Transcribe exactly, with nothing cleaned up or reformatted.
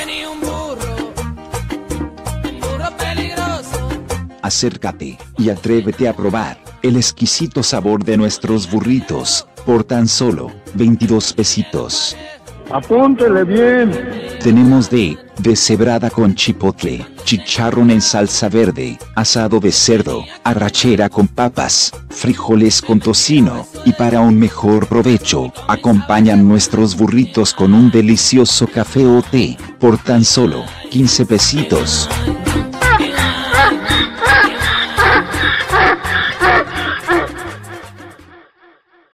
tenía un burro, un burro peligroso. Acércate y atrévete a probar el exquisito sabor de nuestros burritos, por tan solo veintidós pesitos. Apúntele bien. Tenemos de deshebrada con chipotle, chicharrón en salsa verde, asado de cerdo, arrachera con papas, frijoles con tocino, y para un mejor provecho, acompañan nuestros burritos con un delicioso café o té, por tan solo quince pesitos.